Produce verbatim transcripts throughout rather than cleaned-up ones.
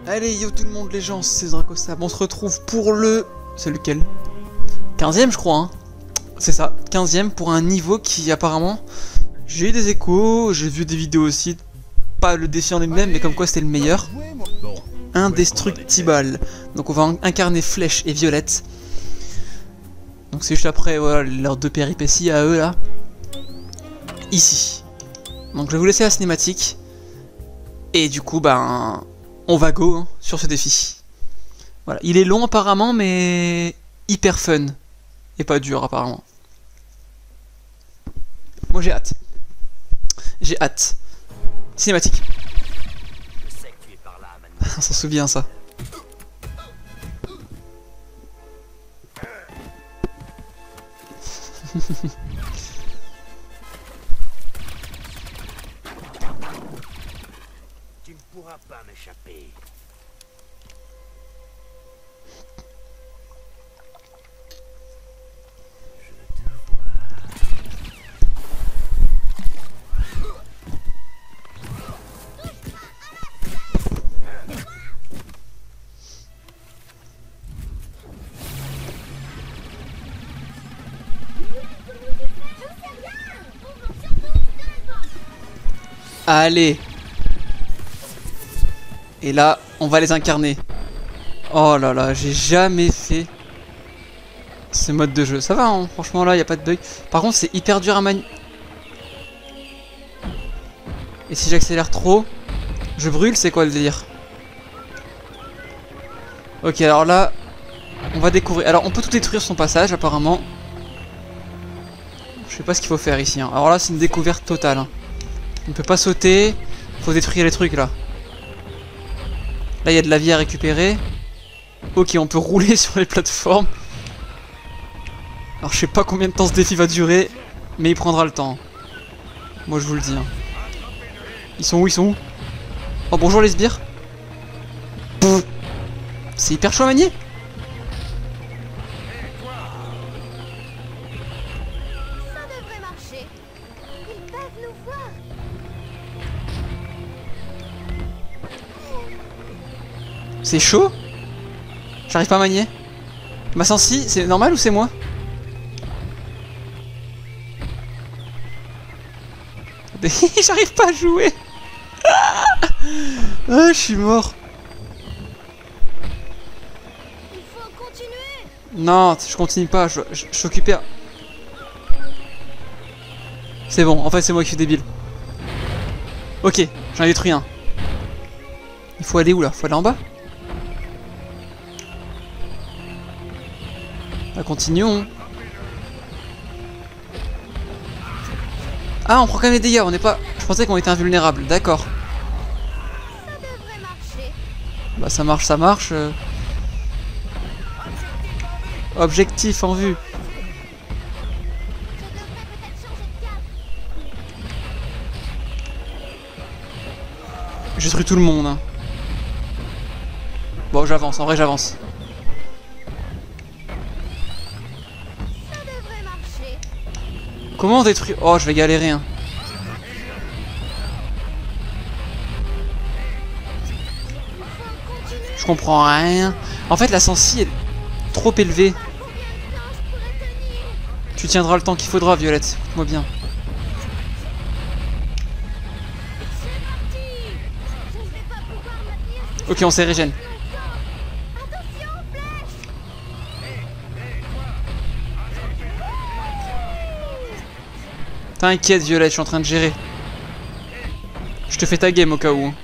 Allez, yo tout le monde les gens, c'est Dracostab, on se retrouve pour le... C'est lequel? quinzième je crois, hein. C'est ça, quinzième pour un niveau qui apparemment... J'ai eu des échos, j'ai vu des vidéos aussi, pas le défi en lui-même, mais comme quoi c'était le meilleur. Indestructible. Donc on va incarner Flèche et Violette. Donc c'est juste après, voilà, leurs deux péripéties à eux là. Ici. Donc je vais vous laisser la cinématique. Et du coup, ben... on va go hein, sur ce défi. Voilà, il est long apparemment, mais hyper fun. Et pas dur apparemment. Moi j'ai hâte. J'ai hâte. Cinématique. On s'en souvient ça. Tu ne pourras pas m'échapper. Je te vois. Allez. Et là, on va les incarner. Oh là là, j'ai jamais fait ce mode de jeu. Ça va, hein, franchement là, il n'y a pas de bug. Par contre, c'est hyper dur à manier. Et si j'accélère trop, je brûle, c'est quoi le délire? Ok, alors là, on va découvrir. Alors, on peut tout détruire son passage, apparemment. Je sais pas ce qu'il faut faire ici. Hein. Alors là, c'est une découverte totale. Hein. On ne peut pas sauter. Faut détruire les trucs là. Là, il y a de la vie à récupérer. Ok, on peut rouler sur les plateformes. Alors, je sais pas combien de temps ce défi va durer, mais il prendra le temps. Moi, je vous le dis. Hein. Ils sont où? Ils sont où? Oh, bonjour les sbires. C'est hyper chaud à manier. Ça devrait marcher. Ils peuvent nous voir. C'est chaud. J'arrive pas à manier. Ma sensi, c'est normal ou c'est moi? J'arrive pas à jouer. Ah, je suis mort. Il faut continuer. Non, je continue pas, je, je, je suis occupé à... C'est bon, en fait c'est moi qui suis débile. Ok, j'en ai détruit un. Il faut aller où là? Faut aller en bas? Là, continuons. Ah, on prend quand même les dégâts, on n'est pas... Je pensais qu'on était invulnérable, d'accord. Ça devrait marcher. Bah ça marche, ça marche. euh. Objectif en vue. Je devrais peut-être changer de cap. J'ai détruit tout le monde. Hein. Bon, j'avance, en vrai j'avance. Ça devrait marcher. Comment on détruit... Oh, je vais galérer. Hein. Je comprends rien. En fait, la sensi est trop élevée. Combien de temps je pourrais tenir? Tu tiendras le temps qu'il faudra, Violette. Écoute-moi bien. C'est parti. Je ne vais pas pouvoir me tenir. Ok, on s'est régène. Attention, flèche. T'inquiète, Violette, je suis en train de gérer. Je te fais ta game au cas où. Hein.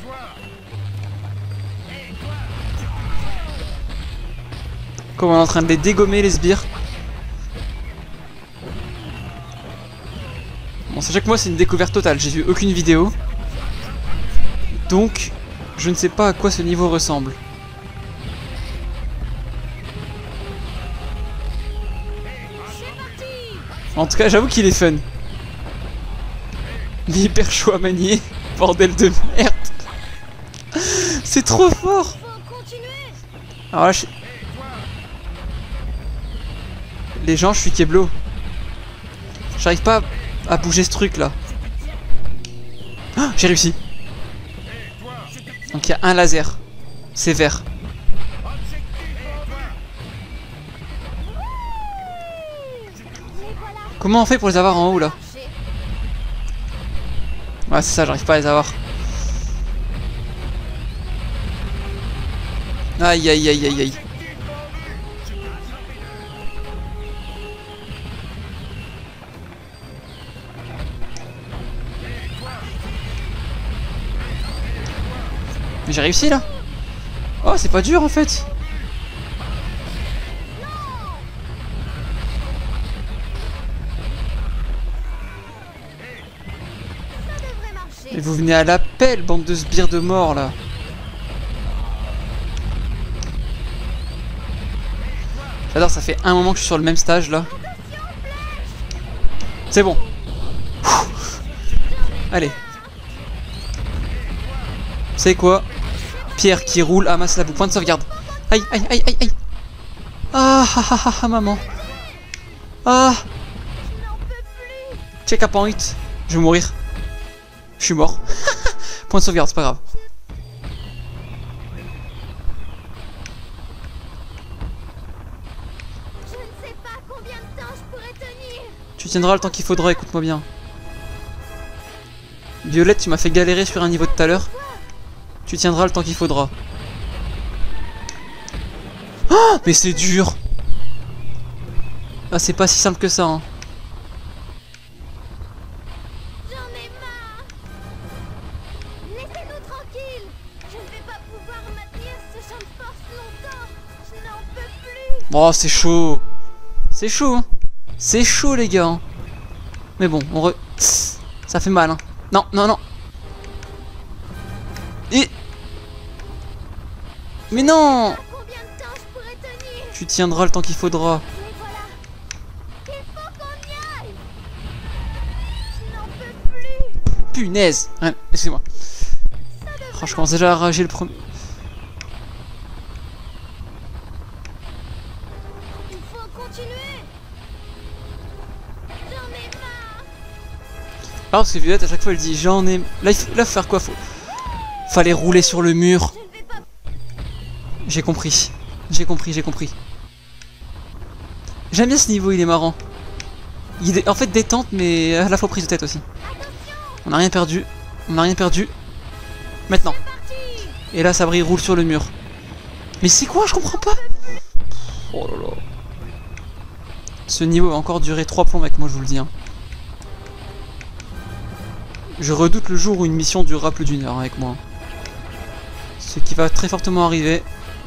Comme on est en train de les dégommer, les sbires. Bon, sachez que moi, c'est une découverte totale. J'ai vu aucune vidéo. Donc, je ne sais pas à quoi ce niveau ressemble. En tout cas, j'avoue qu'il est fun. Mais hyper chaud à manier. Bordel de merde. C'est trop fort. Faut continuer. Alors là, je... Les gens, je suis Keblo. J'arrive pas à bouger ce truc là. Ah, j'ai réussi. Donc il y a un laser. C'est vert. Comment on fait pour les avoir en haut là? Ouais, c'est ça, j'arrive pas à les avoir. Aïe aïe aïe aïe aïe. Mais j'ai réussi là. Oh, c'est pas dur en fait. Et vous venez à l'appel, bande de sbires de mort là. J'adore, ça fait un moment que je suis sur le même stage là. C'est bon. Allez. C'est quoi? Pierre qui roule, amasse la boue. Point de sauvegarde. Aïe, aïe, aïe, aïe, aïe. Ah, ah, ah, ah, ah, maman. Ah. Check a point. Je vais mourir. Je suis mort. Point de sauvegarde, c'est pas grave. Je ne sais pas combien de temps je pourrais tenir. Tu tiendras le temps qu'il faudra, écoute-moi bien. Violette, tu m'as fait galérer sur un niveau de tout à l'heure. Tu tiendras le temps qu'il faudra. Oh, mais c'est dur. Ah, c'est pas si simple que ça, hein. J'en ai marre. Laissez-nous tranquilles. Je ne vais pas pouvoir maintenir ce champ de force longtemps. Je n'en peux plus. Oh, c'est chaud. C'est chaud, hein. C'est chaud, les gars. Hein. Mais bon, on re... Ça fait mal, hein. Non, non, non. Et... Mais non. Combien de temps je pourrais tenir? Tu tiendras le temps qu'il faudra. Mais voilà. Il faut qu'on y aille. Je n'en peux plus. Punaise. Ouais, excusez-moi. Oh, je commence déjà à rager le premier... Il faut continuer. J'en ai marre. Ah, parce que Violette, à chaque fois, elle dit j'en ai... Là, il faut... Là, faut faire quoi? Faut... Fallait rouler sur le mur. Je ne vais pas. J'ai compris. J'ai compris, j'ai compris. J'aime bien ce niveau, il est marrant. Il est en fait détente, mais à la fois prise de tête aussi. On n'a rien perdu. On n'a rien perdu. Maintenant. Et là, Sabri roule sur le mur. Mais c'est quoi? Je comprends pas. Oh là là. Ce niveau va encore durer trois plombs avec moi, je vous le dis. Hein. Je redoute le jour où une mission durera plus d'une heure avec moi. Ce qui va très fortement arriver.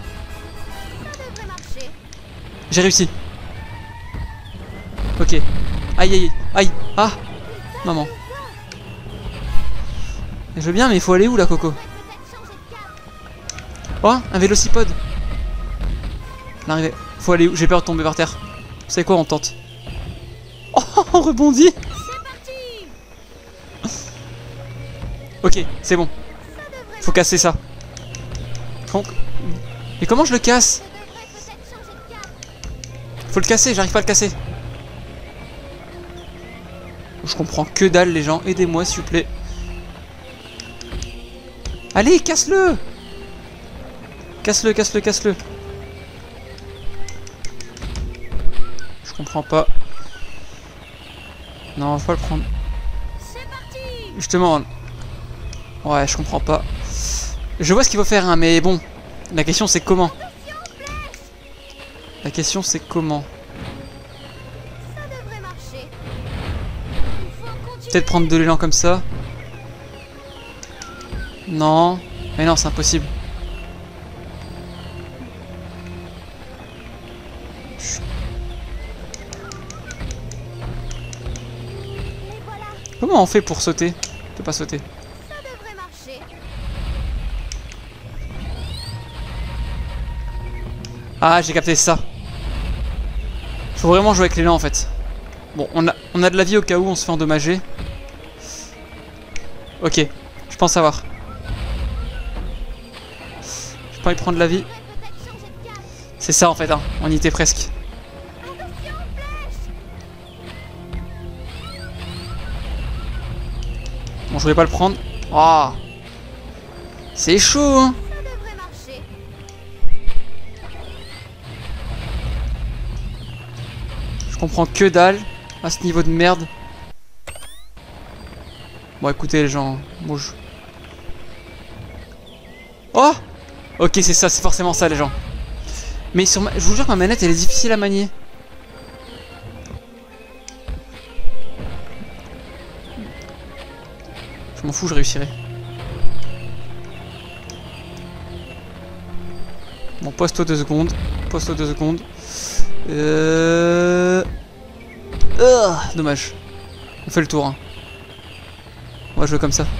J'ai réussi. Ok. Aïe aïe aïe. Ah. Maman. Je veux bien, mais il faut aller où là, Coco? Oh, un vélocipode. L'arrivée. Faut aller où? J'ai peur de tomber par terre. Vous savez quoi, on tente. Oh, on rebondit. Ok, c'est bon. Faut casser ça. Mais comment je le casse? Faut le casser, j'arrive pas à le casser. Je comprends que dalle, les gens. Aidez-moi, s'il vous plaît. Allez, casse-le. Casse-le, casse-le, casse-le. Je comprends pas. Non, faut pas le prendre. Justement. Ouais, je comprends pas. Je vois ce qu'il faut faire, hein, mais bon. La question, c'est comment. La question, c'est comment. Peut-être prendre de l'élan comme ça. Non. Mais non, c'est impossible. Comment on fait pour sauter? Je peux pas sauter. Ah, j'ai capté ça. Faut vraiment jouer avec l'élan en fait. Bon, on a, on a de la vie au cas où on se fait endommager. Ok, je pense savoir. J'ai pas envie de prendre de la vie. C'est ça en fait, hein. On y était presque. Bon, je voulais pas le prendre. Ah, c'est chaud, hein. comprends que dalle à ce niveau de merde. Bon écoutez les gens, bon je... Oh! Ok c'est ça, c'est forcément ça les gens. Mais sur ma... je vous jure que ma manette elle est difficile à manier. Je m'en fous, je réussirai. Bon, pose-toi deux secondes. Pose-toi deux secondes. Euh... Oh, dommage. On fait le tour. Hein. On va jouer comme ça.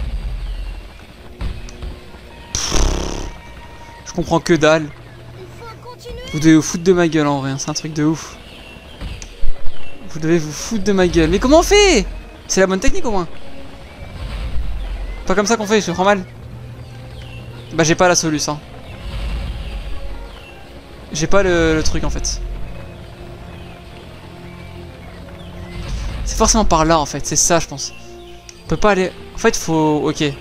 Je comprends que dalle. Vous devez vous foutre de ma gueule en vrai. C'est un truc de ouf. Vous devez vous foutre de ma gueule. Mais comment on fait? C'est la bonne technique au moins. Pas comme ça qu'on fait, je comprends mal. Bah j'ai pas la solution. Hein. J'ai pas le, le truc en fait. C'est forcément par là en fait, c'est ça je pense. On peut pas aller... En fait faut... Ok. Ça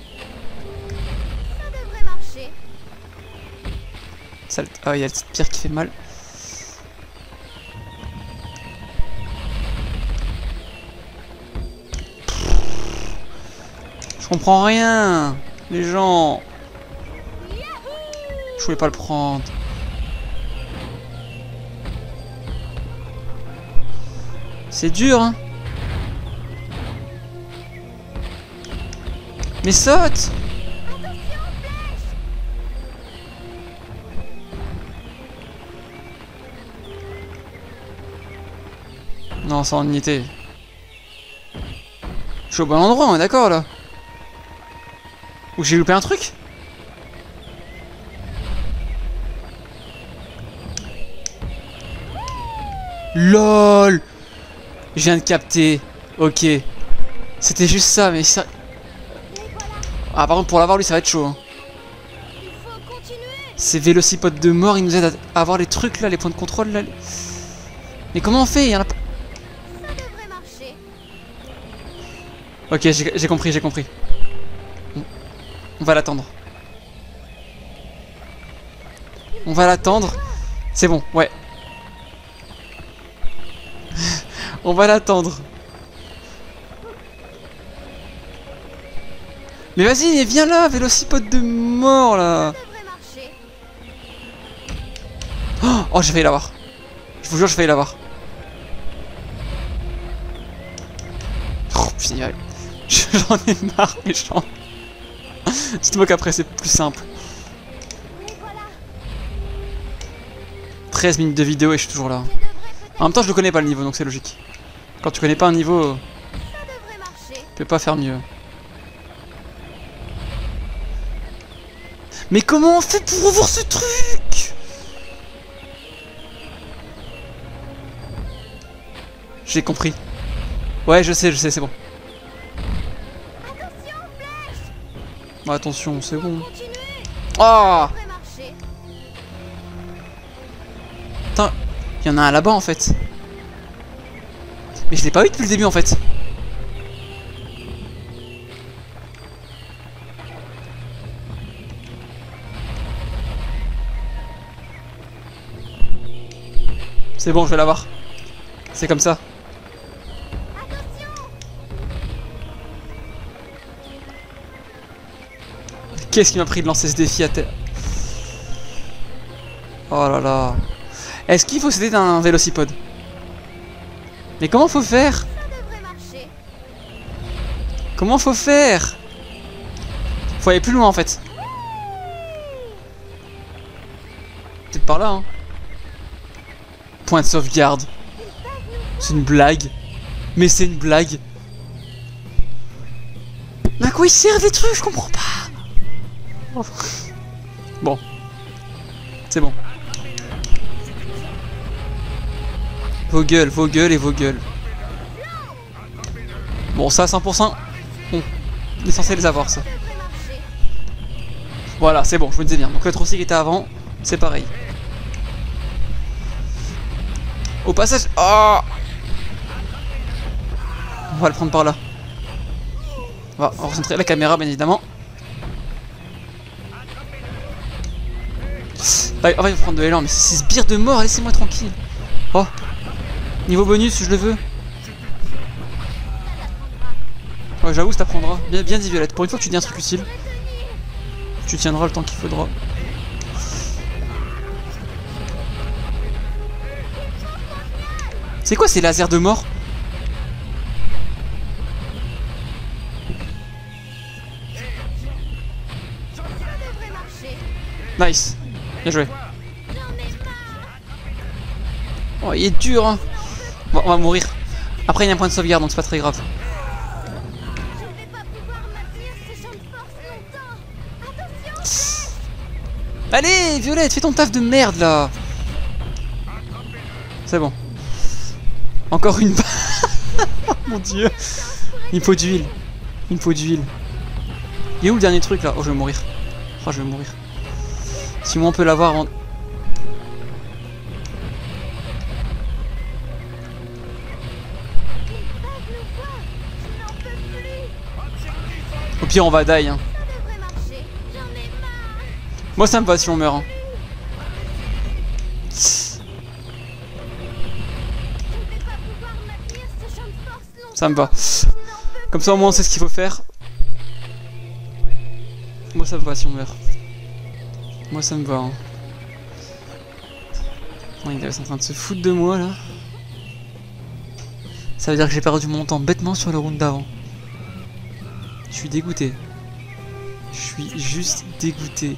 devrait marcher. Ça... Ah il y a la petite pierre qui fait mal. Je comprends rien. Les gens... Je voulais pas le prendre. C'est dur, hein. Mais saute! Non, sans unité. Je suis au bon endroit, on est d'accord là. Ou j'ai loupé un truc? LOL! Je viens de capter. Ok. C'était juste ça, mais ça... Ah par contre pour l'avoir lui ça va être chaud. Hein. Ces vélocipodes de mort ils nous aident à avoir les trucs là, les points de contrôle là. Mais comment on fait? Il y en a pas... Ça devrait marcher. Ok j'ai compris, j'ai compris. On va l'attendre. On va l'attendre. C'est bon, ouais. On va l'attendre. Mais vas-y, viens là, vélocipode de mort là. Oh, oh j'ai failli l'avoir. Je vous jure, j'ai failli l'avoir. Oh putain, j'en ai marre, les gens. Dites-moi qu'après c'est plus simple. treize minutes de vidéo et je suis toujours là. En même temps, je le connais pas le niveau, donc c'est logique. Quand tu connais pas un niveau, tu peux pas faire mieux. Mais comment on fait pour revoir ce truc? J'ai compris. Ouais, je sais, je sais, c'est bon. Bon, attention, c'est bon. Oh! Putain, il y en a un là-bas en fait. Mais je l'ai pas eu depuis le début en fait. C'est bon, je vais l'avoir. C'est comme ça. Qu'est-ce qui m'a pris de lancer ce défi à terre? Oh là là. Est-ce qu'il faut s'aider d'un vélocipode? Mais comment faut faire? Comment faut faire? Faut aller plus loin en fait. Peut-être par là hein. Point de sauvegarde. C'est une blague. Mais c'est une blague. Mais à quoi ils servent les trucs? Je comprends pas. Oh. Bon. C'est bon. Vos gueules, vos gueules et vos gueules. Bon, ça à cent pour cent. On est censé les avoir, ça. Voilà, c'est bon, je me disais bien. Donc le trou qui était avant, c'est pareil. Au passage... Oh, on va le prendre par là. On va, on va recentrer la caméra, bien évidemment. Bah, on va prendre de l'élan, mais c'est ce sbire de mort, laissez-moi tranquille. Oh. Niveau bonus, je le veux. Ouais, j'avoue, ça t'apprendra. Bien, bien dit Violette. Pour une fois que tu dis un truc utile, tu tiendras le temps qu'il faudra. C'est quoi ces lasers de mort? Nice. Bien joué. Oh, il est dur, hein. Bon, on va mourir. Après, il y a un point de sauvegarde, donc c'est pas très grave. Allez, Violette, fais ton taf de merde, là. C'est bon. Encore une... Oh mon dieu. Il me faut d'huile. Il me faut d'huile. Il est où le dernier truc, là? Oh, je vais mourir. Oh, je vais mourir. Si moi on peut l'avoir en... Au pire on va die hein. Moi ça me va si on meurt hein. Ça me va. Comme ça au moins on sait ce qu'il faut faire. Moi ça me va si on meurt. Moi ça me va hein. Oh, il est en train de se foutre de moi là. Ça veut dire que j'ai perdu mon temps bêtement sur le round d'avant. Je suis dégoûté. Je suis juste dégoûté.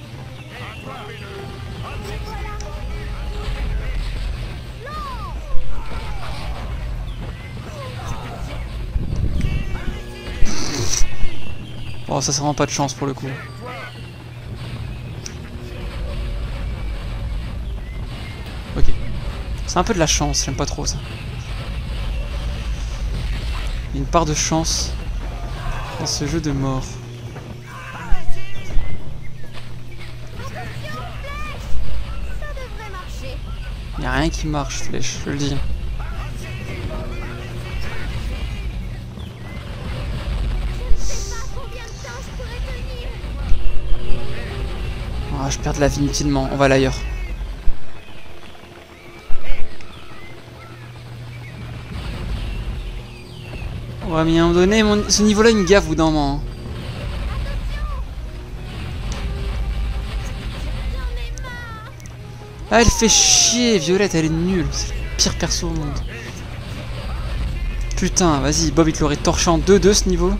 Oh ça c'est vraiment pas de chance pour le coup. Ok. C'est un peu de la chance, j'aime pas trop ça. Il y a une part de chance dans ce jeu de mort. Il n'y a rien qui marche, flèche, je le dis. Ah, je perds de la vie inutilement, on va aller ailleurs. Ouais mais à un moment donné, mon... ce niveau là il me gaffe au bout d'un moment. Hein. Ah elle fait chier, Violette, elle est nulle. C'est le pire perso au monde. Putain, vas-y, Bob il te l'aurait torché en deux deux ce niveau.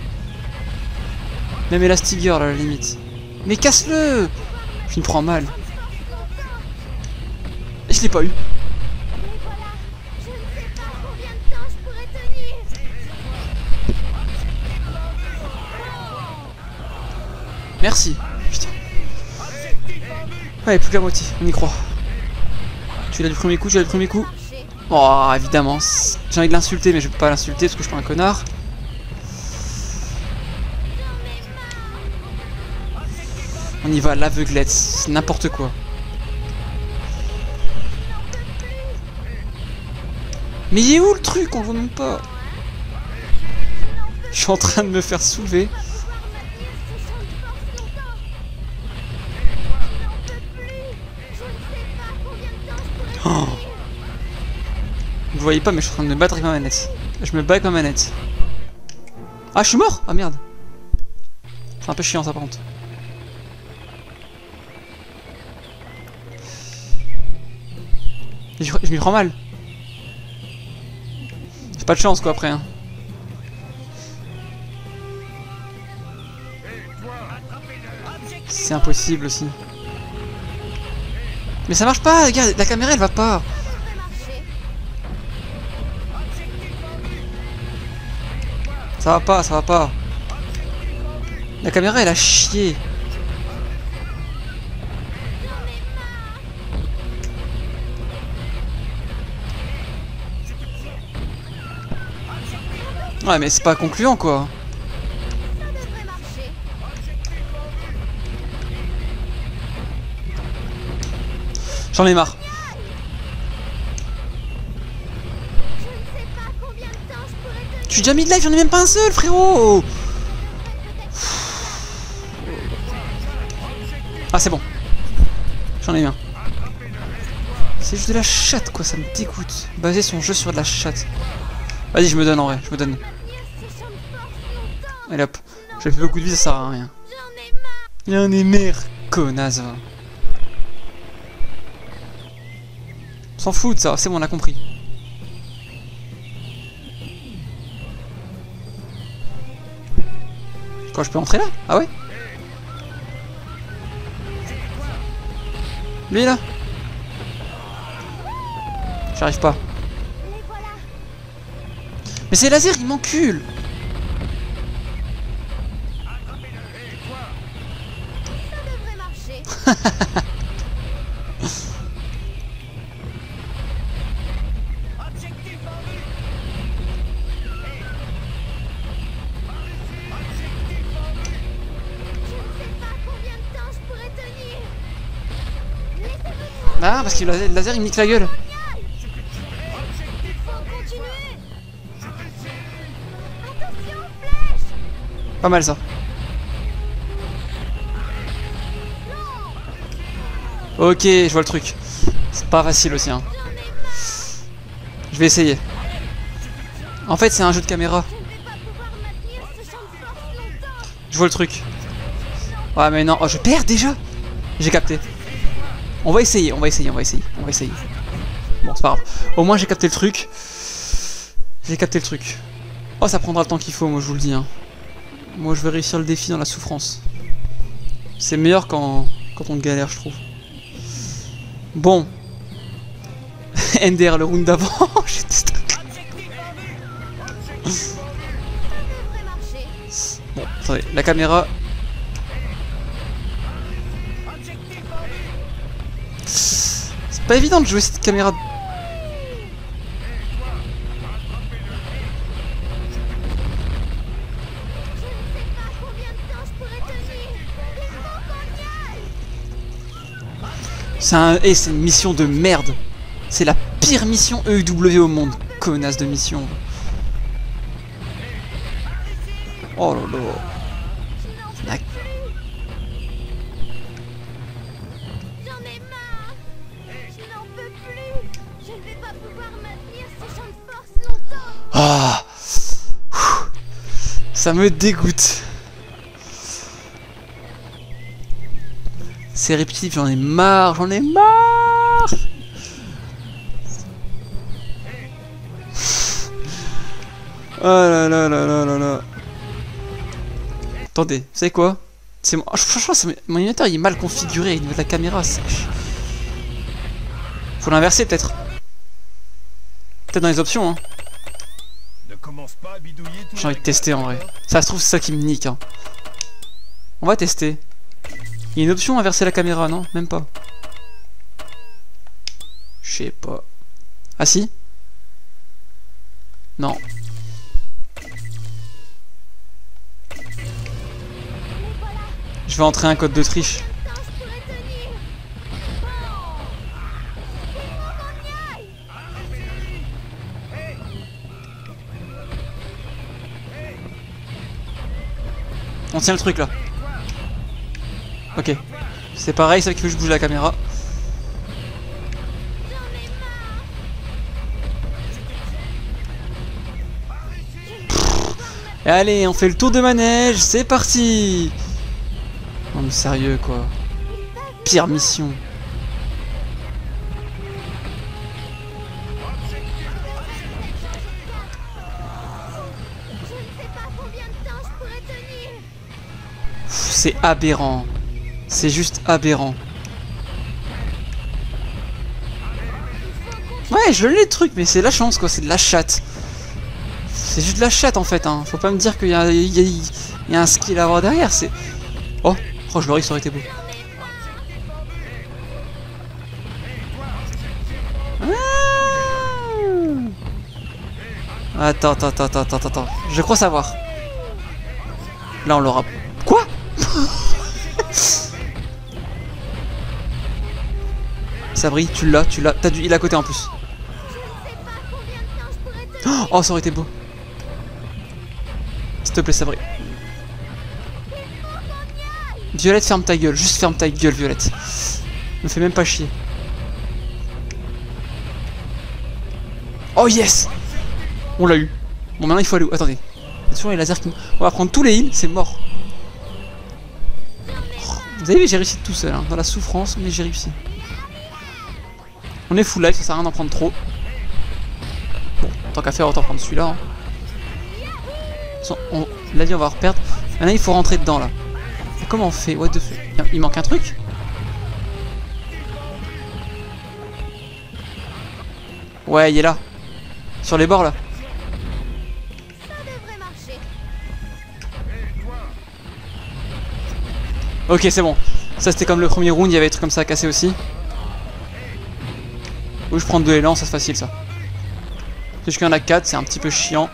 Même Elastigirl à la limite. Mais casse-le! Je me prends mal. Et je l'ai pas eu. Merci. Putain. Allez, plus que la moitié, on y croit. Tu l'as du premier coup, tu l'as du premier coup. Oh, évidemment. J'ai envie de l'insulter, mais je peux pas l'insulter parce que je suis pas un connard. On y va, l'aveuglette, c'est n'importe quoi. Mais il est où le truc? On le voit même pas. Je suis en train de me faire soulever. Oh. Vous voyez pas mais je suis en train de me battre avec ma manette. Je me bats avec ma manette. Ah je suis mort. Ah merde. C'est un peu chiant ça par contre. Je, je m'y prends mal. J'ai pas de chance quoi après hein. C'est impossible aussi. Mais ça marche pas, regarde, la caméra elle va pas. Ça va pas, ça va pas. La caméra elle a chié. Ouais mais c'est pas concluant quoi. J'en ai marre. Je suis déjà mis de live, j'en ai même pas un seul, frérot. Ah, c'est bon. J'en ai eu un. C'est juste de la chatte quoi, ça me dégoûte. Baser son jeu sur de la chatte. Vas-y, je me donne en vrai, je me donne. Allez hop, j'ai fait beaucoup de vie, ça sert à rien. Il y en est merde, connasse. Va. On s'en fout de ça, c'est bon, on a compris. Quoi, je peux entrer là? Ah ouais? Lui là? J'arrive pas. Mais c'est laser, il m'encule. Ça devrait marcher. Ah, parce que le laser il me nique la gueule. Pas mal ça. Ok, je vois le truc. C'est pas facile aussi hein. Je vais essayer. En fait c'est un jeu de caméra. Je vois le truc. Ouais mais non, oh, je perds déjà. J'ai capté. On va essayer, on va essayer, on va essayer, on va essayer. Bon c'est pas grave. Au moins j'ai capté le truc. J'ai capté le truc. Oh ça prendra le temps qu'il faut, moi je vous le dis hein. Moi je vais réussir le défi dans la souffrance. C'est meilleur quand, quand on galère je trouve. Bon. Ender le round d'avant. Bon, attendez, la caméra. C'est pas évident de jouer cette caméra. C'est un... hey, c'est une mission de merde. C'est la pire mission E U W au monde. Connasse de mission. Oh là là. La... J'en ai marre. Je n'en peux plus. Je ne vais pas pouvoir maintenir ce champ de force longtemps. Ah. Ça me dégoûte. C'est répétitif, j'en ai marre, j'en ai marre. Oh là là là là là là. Attendez, vous savez quoi? C'est moi. Franchement, mon ordinateur il est mal configuré au niveau de la caméra. Faut l'inverser peut-être. Peut-être dans les options. Hein. J'ai envie de tester en vrai. Ça se trouve, c'est ça qui me nique. Hein. On va tester. Il y a une option inverser la caméra, non? Même pas. Je sais pas. Ah si? Non. Je vais entrer un code de triche. On tient le truc là. Ok. C'est pareil, c'est vrai qu'il faut que je bouge la caméra. Et allez, on fait le tour de manège, c'est parti. Non mais sérieux quoi. Pire mission. C'est aberrant. C'est juste aberrant. Ouais, je l'ai le truc, mais c'est la chance quoi, c'est de la chatte. C'est juste de la chatte en fait, hein. Faut pas me dire qu'il y, y, y, y a un skill à avoir derrière, c'est... Oh, oh je l'aurais, ça aurait été beau. Ah attends, attends, attends, attends, attends, je crois savoir. Là on l'aura... Quoi? Sabri, tu l'as, tu l'as, t'as dû... Il est à côté en plus. Oh, ça aurait été beau. S'il te plaît, Sabri. Violette, ferme ta gueule. Juste ferme ta gueule, Violette. Me fais même pas chier. Oh yes! On l'a eu. Bon, maintenant il faut aller où? Attendez. Il y a toujours les lasers qui... On va prendre tous les heals, c'est mort. Oh, vous avez vu, j'ai réussi tout seul, hein, dans la souffrance, mais j'ai réussi. On est full life, ça sert à rien d'en prendre trop. Bon, tant qu'à faire, autant prendre celui-là. Hein. On... La vie, on va reperdre. Maintenant, il faut rentrer dedans, là. Et comment on fait? What the fuck? Il manque un truc? Ouais, il est là. Sur les bords, là. Ça devrait marcher. Ok, c'est bon. Ça, c'était comme le premier round, il y avait des trucs comme ça à casser aussi. Oui, je prends deux élans, ça c'est facile, ça. C'est juste qu'il y en a quatre, c'est un petit peu chiant.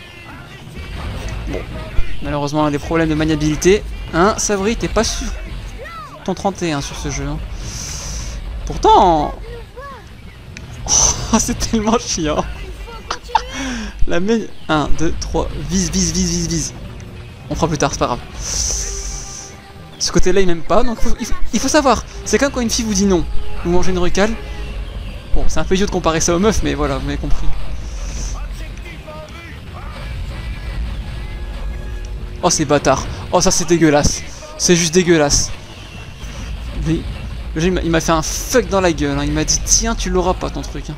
Bon. Malheureusement, on a des problèmes de maniabilité. Hein, Sabri, t'es pas sûr ton trente et un sur ce jeu. Hein. Pourtant... Oh, c'est tellement chiant. La main... un, deux, trois, vise, vise, vise, vise, vise. On fera plus tard, c'est pas grave. Ce côté-là, il m'aime pas, donc faut, il, faut, il faut savoir. C'est quand, quand une fille vous dit non, vous mangez une recale. Bon, c'est un peu idiot de comparer ça aux meufs, mais voilà, vous m'avez compris. Oh, c'est bâtard. Oh, ça, c'est dégueulasse. C'est juste dégueulasse. Mais, le jeu, il m'a fait un fuck dans la gueule. Hein. Il m'a dit, tiens, tu l'auras pas, ton truc. Hein.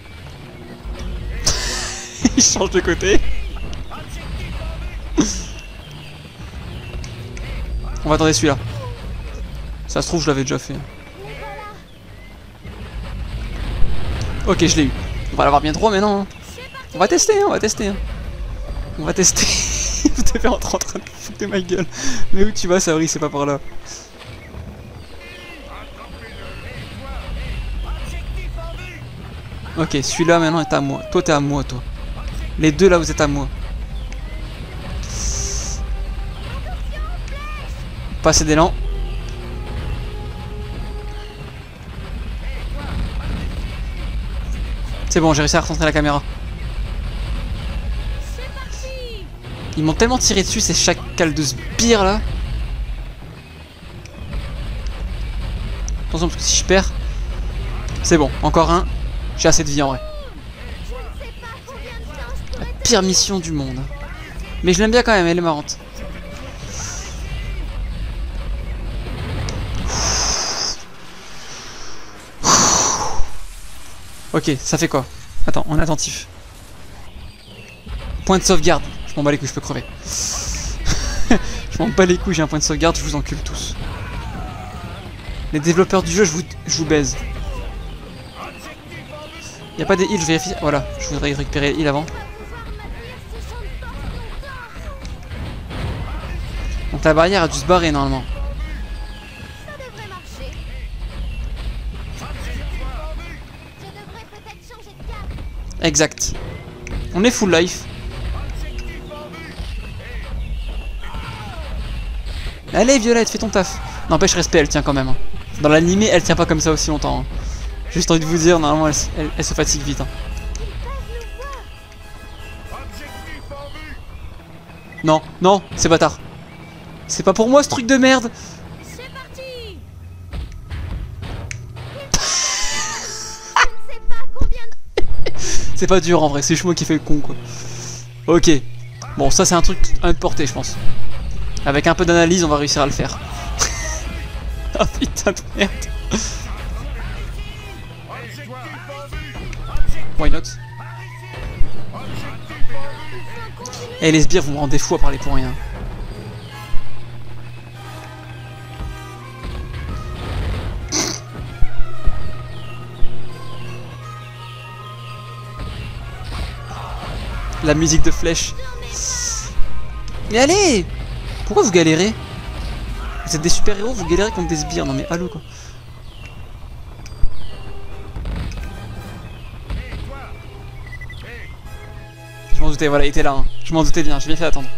Il change de côté. On va attendre celui-là. Ça se trouve, je l'avais déjà fait. Ok, je l'ai eu. On va l'avoir bien droit, mais non. Hein. On va tester, hein, on va tester. Hein. On va tester. Vous devez être en train de foutre ma gueule. Mais où tu vas, Sabri, c'est pas par là. Ok, celui-là maintenant est à moi. Toi, t'es à moi, toi. Les deux là, vous êtes à moi. Pas assez d'élan. C'est bon, j'ai réussi à recentrer la caméra. Ils m'ont tellement tiré dessus, ces chacals de sbires là. Attention, parce que si je perds... C'est bon, encore un. J'ai assez de vie en vrai. La pire mission du monde. Mais je l'aime bien quand même, elle est marrante. Ok, ça fait quoi? Attends, on est attentif. Point de sauvegarde. Je m'en bats les couilles, je peux crever. Je m'en bats les couilles, j'ai un point de sauvegarde, je vous encule tous. Les développeurs du jeu, je vous, je vous baise. Y'a pas des heals, je vérifie. Voilà, je voudrais récupérer les heals avant. Donc la barrière a dû se barrer normalement. Exact. On est full life. Allez Violette, fais ton taf. N'empêche, respect, elle tient quand même. Hein. Dans l'animé, elle tient pas comme ça aussi longtemps. Hein. Juste envie de vous dire, normalement, elle, elle, elle se fatigue vite. Hein. Non, non, c'est bâtard. C'est pas pour moi ce truc de merde. C'est parti. C'est pas dur en vrai, c'est juste moi qui fais le con quoi. Ok. Bon, ça c'est un truc à notre portée, je pense. Avec un peu d'analyse, on va réussir à le faire. Ah putain de merde. Why not? Eh les sbires, vous me rendez fou à parler pour rien. La musique de flèche. Mais allez! Pourquoi vous galérez? Vous êtes des super-héros, vous galérez contre des sbires. Non mais allô quoi. Je m'en doutais, voilà, il était là. Hein. Je m'en doutais bien, j'ai bien fait attendre.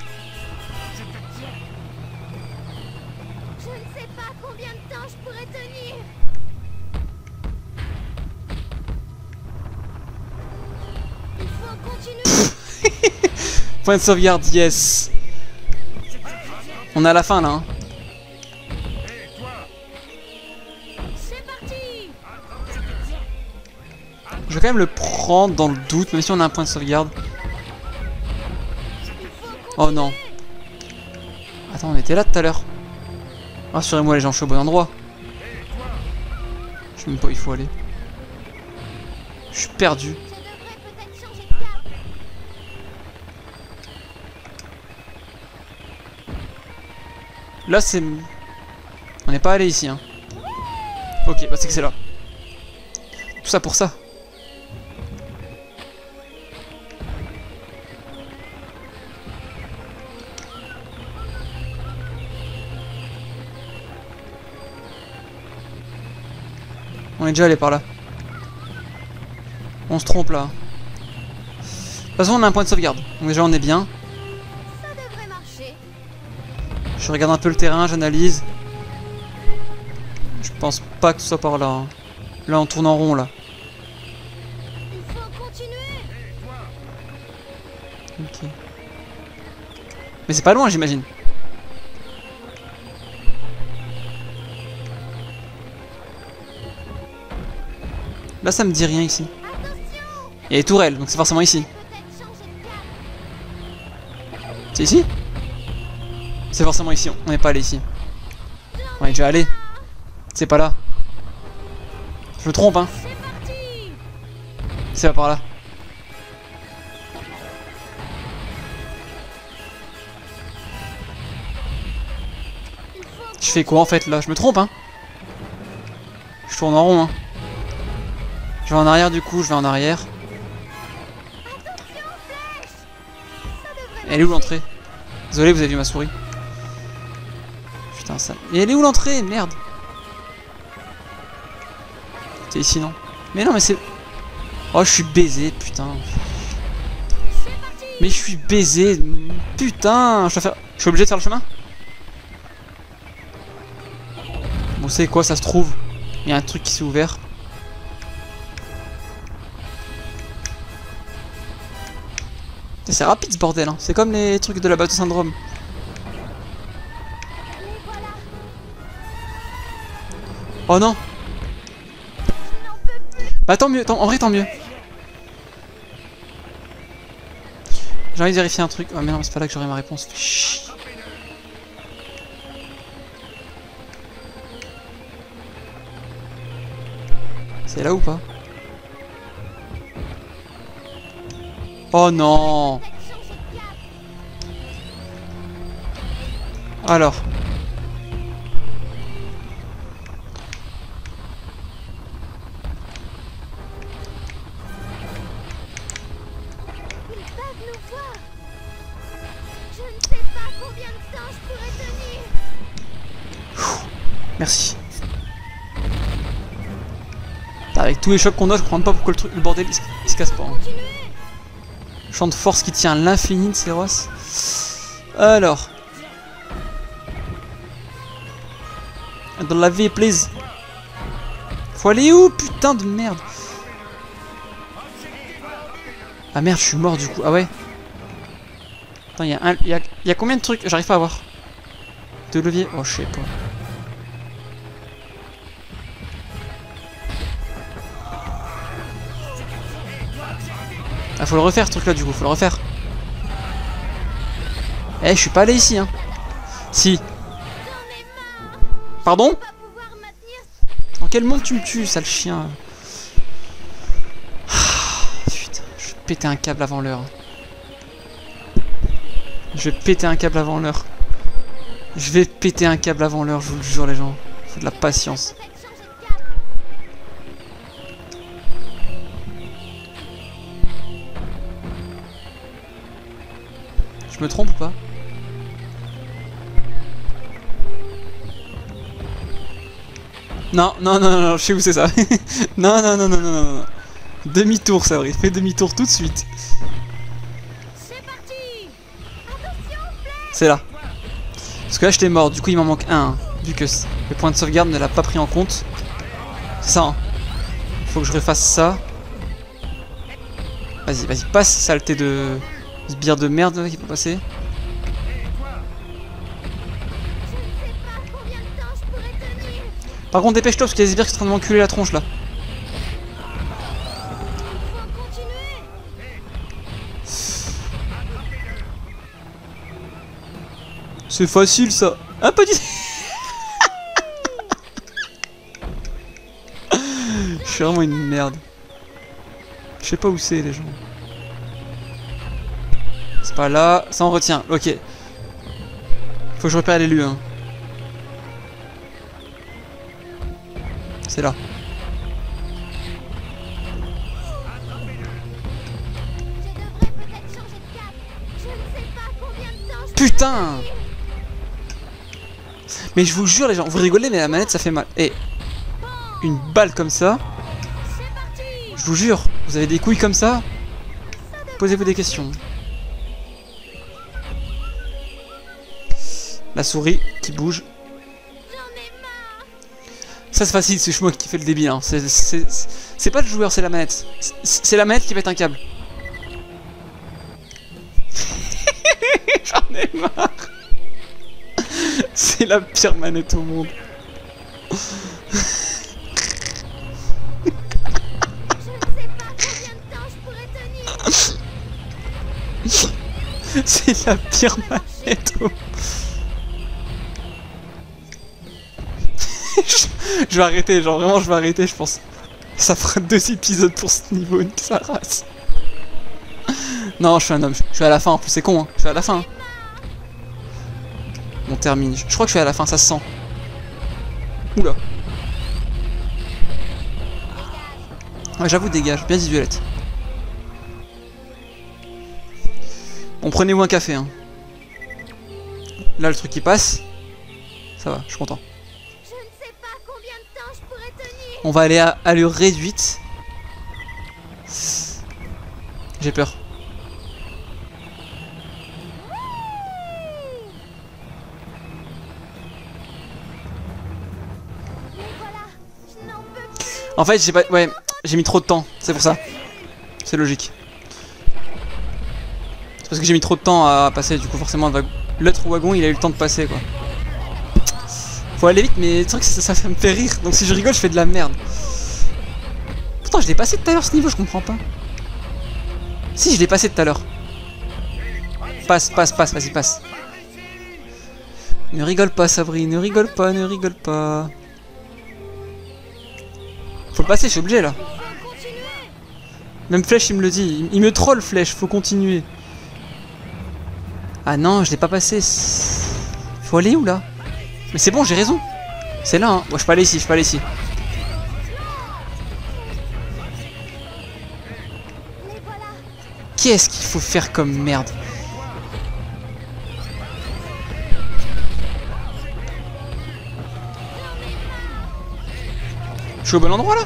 Je ne sais pas combien de temps je pourrais tenir. Il faut continuer. Point de sauvegarde, yes. On est à la fin là. Hein. Je vais quand même le prendre dans le doute, même si on a un point de sauvegarde. Oh non. Attends, on était là tout à l'heure. Rassurez-moi les gens, je suis au bon endroit. Je sais même pas où il faut aller. Je suis perdu. Je devrais peut-être changer de cap. Là c'est... On n'est pas allé ici hein. Ok, bah c'est que c'est là. Tout ça pour ça. On est déjà allé par là. On se trompe là. De toute façon on a un point de sauvegarde. Donc déjà on est bien. Ça devrait marcher. Je regarde un peu le terrain, j'analyse. Je pense pas que ce soit par là. Hein. Là on tourne en rond là. Il faut continuer. Ok. Mais c'est pas loin j'imagine. Là ça me dit rien ici. Attention. Il y a les tourelles, donc c'est forcément ici. Peut-être changer de cap. C'est ici? C'est forcément ici, on n'est pas allé ici. On est déjà allé. C'est pas là. Je me trompe hein. C'est parti. C'est pas par là. Il faut Je fais quoi en fait là? Je me trompe hein. Je tourne en rond hein. Je vais en arrière du coup, je vais en arrière. attention flèche. Ça devrait Elle est où l'entrée? Désolé, vous avez vu ma souris. Putain ça. Et elle est où l'entrée? Merde. C'est ici non? Mais non mais c'est... Oh je suis baisé putain. C'est parti. Mais je suis baisé. Putain. Je dois faire... Je suis obligé de faire le chemin? Bon c'est quoi ça se trouve? Il y a un truc qui s'est ouvert. C'est rapide ce bordel hein. C'est comme les trucs de la Bateau Syndrome. Les voilà. Oh non. Je n'en peux plus. Bah tant mieux, tant- en vrai tant mieux. J'ai envie de vérifier un truc. Oh mais non c'est pas là que j'aurai ma réponse. Chut. C'est là ou pas? Oh non. Peut-être changer de cap. Alors. Ils peuvent nous voir. Je ne sais pas combien de temps je pourrais tenir. Merci. Avec tous les chocs qu'on a, je comprends pas pourquoi le, truc, le bordel il se, il se casse pas. Hein. Continuez. Champ de force qui tient à l'infini de Seros. Alors. Dans la vie, please. Faut aller où, putain de merde? Ah merde, je suis mort du coup. Ah ouais. Attends, il y a un, il y a, il y a combien de trucs? J'arrive pas à voir. De levier. Oh, je sais pas. Ah, faut le refaire ce truc là du coup, faut le refaire. Eh, je suis pas allé ici hein. Si. J'en ai marre. Pardon? Pas pouvoir maintenir. En quel monde tu me tues, sale chien? Ah, putain, je vais péter un câble avant l'heure. Je vais péter un câble avant l'heure. Je vais péter un câble avant l'heure, je vous le jure les gens. Faut de la patience. Peut-être changer de cap. Je me trompe ou pas? Non, non, non, non, non, je sais où c'est ça. Non, non, non, non, non, non, non. Demi-tour, ça aurait fait demi-tour tout de suite. C'est parti. Attention flèche. C'est là. Parce que là, j'étais mort, du coup, il m'en manque un. Hein, vu que le point de sauvegarde ne l'a pas pris en compte. C'est ça, hein. Faut que je refasse ça. Vas-y, vas-y, passe, saleté de sbire de merde là, qui peut passer. Je ne sais pas combien de temps je pourrais tenir. Par contre, dépêche-toi parce qu'il y a des sbires qui sont en train de m'enculer la tronche là. C'est facile ça. Un petit. Je suis vraiment une merde. Je sais pas où c'est les gens. C'est pas là. Ça on retient. Ok. Faut que je repère l'élu. Hein. C'est là. Putain! Mais je vous jure les gens, vous rigolez mais la manette ça fait mal. Et une balle comme ça, je vous jure, vous avez des couilles comme ça, posez-vous des questions. La souris qui bouge. Ça c'est facile, c'est Schmuck qui fait le débile. Hein. C'est pas le joueur, c'est la manette. C'est la manette qui pète un câble. J'en ai marre. C'est la pire manette au monde. C'est la pire manette au monde. Je vais arrêter, genre vraiment je vais arrêter je pense. Ça fera deux épisodes pour ce niveau, une sa race. Non, je suis un homme, je suis à la fin en plus, c'est con, hein. Je suis à la fin. Hein. On termine, je crois que je suis à la fin, ça se sent. Oula. Ouais, j'avoue, dégage, bien dit Violette. Bon, prenez-vous un café, hein. Là, le truc qui passe. Ça va, je suis content. On va aller à allure réduite. J'ai peur. En fait, j'ai pas... Ouais, j'ai mis trop de temps, c'est pour ça. C'est logique. C'est parce que j'ai mis trop de temps à passer, du coup forcément l'autre wagon il a eu le temps de passer quoi. Faut aller vite mais le truc ça, ça, ça me fait rire, donc si je rigole je fais de la merde. Pourtant je l'ai passé tout à l'heure ce niveau, je comprends pas. Si je l'ai passé tout à l'heure. Passe, passe, passe, vas-y passe. Ne rigole pas Sabri, ne rigole pas, ne rigole pas. Faut le passer, je suis obligé là. Même Flèche il me le dit, il me troll Flèche, faut continuer. Ah non, je l'ai pas passé. Faut aller où là? Mais c'est bon, j'ai raison. C'est là, hein. Moi, je peux aller ici, je peux aller ici. Qu'est-ce qu'il faut faire comme merde? Je suis au bon endroit là?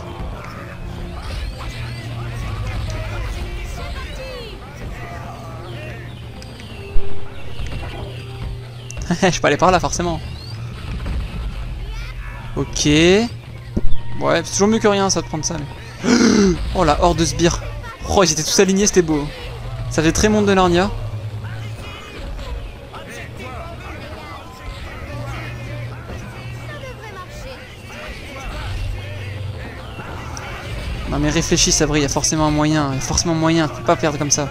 Je peux aller par là forcément. Ok. Ouais, c'est toujours mieux que rien ça de prendre ça. Mais... Oh la horde de sbires. Oh, ils étaient tous alignés, c'était beau. Ça fait très monde de Narnia. Non mais réfléchis Sabri, il y a forcément un moyen. Il y a forcément un moyen, tu peux pas perdre comme ça.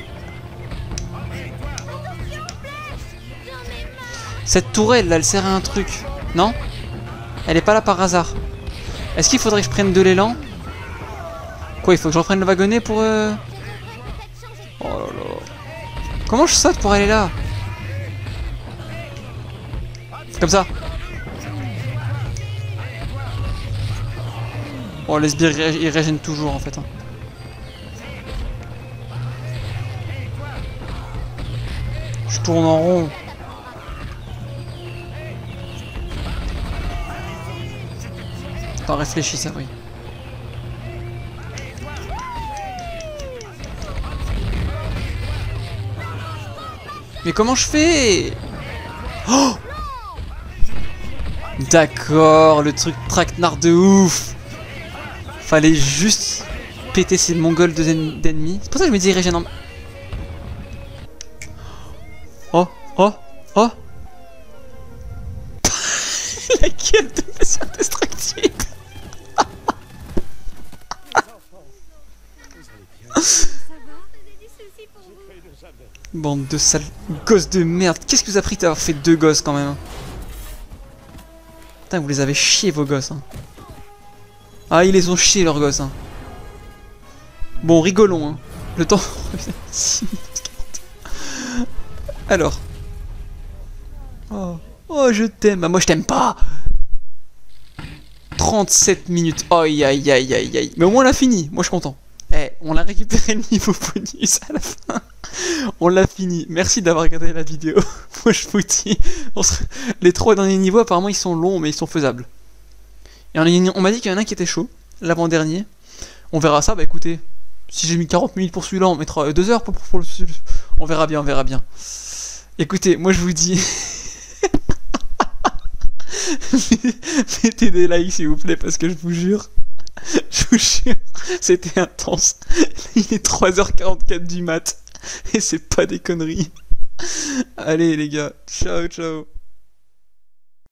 Cette tourelle là, elle sert à un truc, non? Elle est pas là par hasard. Est-ce qu'il faudrait que je prenne de l'élan? Quoi, il faut que je reprenne le wagonnet pour... Euh... Oh là là. Comment je saute pour aller là? Comme ça. Oh, les sbires, ils régènent toujours en fait. Hein. Je tourne en rond. Attends, réfléchis, ça, oui. Mais comment je fais? Oh, d'accord, le truc traquenard de ouf. Fallait juste péter ces mongols d'ennemis. C'est pour ça que je me dis ils régènent en... Oh, oh, oh. La gueule de mission destructive. Ça va? J'ai des soucis pour vous. Bande de sales gosses de merde. Qu'est-ce que vous a pris d'avoir fait deux gosses quand même? Putain, vous les avez chiés vos gosses. Hein. Ah, ils les ont chiés leurs gosses. Hein. Bon, rigolons. Hein. Le temps... Alors. Oh, oh je t'aime. Ah, moi je t'aime pas. trente-sept minutes. Aïe aïe aïe aïe aïe. Mais au moins on l'a fini. Moi je suis content. Eh, on a récupéré le niveau bonus à la fin. On l'a fini. Merci d'avoir regardé la vidéo. Moi je vous dis, on se... les trois derniers niveaux apparemment ils sont longs mais ils sont faisables. Et on, on m'a dit qu'il y en a un qui était chaud, l'avant-dernier. On verra ça, bah écoutez, si j'ai mis quarante minutes pour celui-là, on mettra deux heures pour, pour, pour le... On verra bien, on verra bien. Écoutez, moi je vous dis... Mettez des likes s'il vous plaît parce que je vous jure... Je vous jure, c'était intense. Il est trois heures quarante-quatre du mat. Et c'est pas des conneries. Allez les gars, ciao ciao.